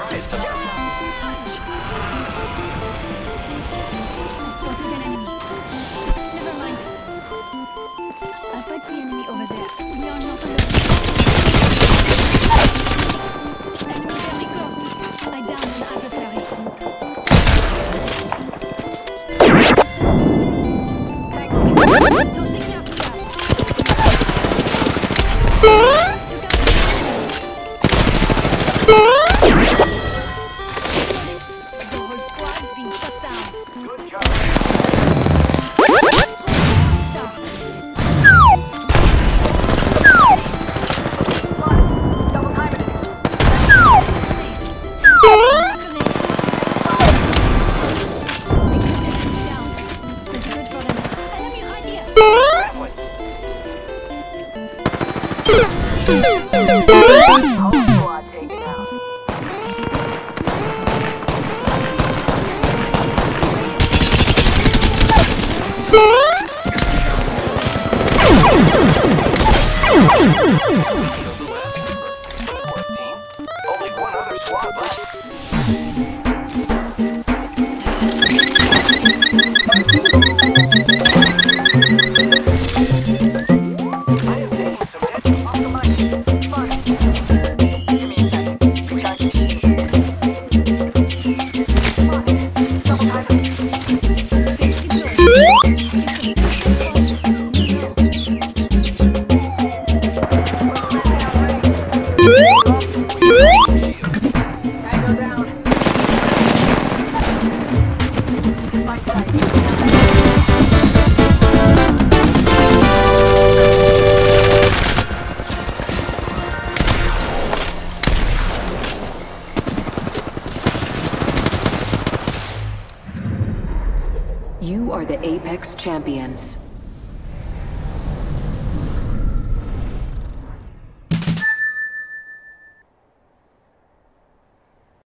Charge! I've spotted an enemy. Never mind. I'll fight the enemy over there. We are not alone. Enemy very close. I downed an adversary. Tossing the whole squad's been shut down. Good job. Double timing it. Whole squad taken out. Only one other squad left. I am taking some hits. Off the mic. Fine. Give me a second. Recharging shield. Fine. Double timing it. Tango down. My sight. You are the Apex Champions.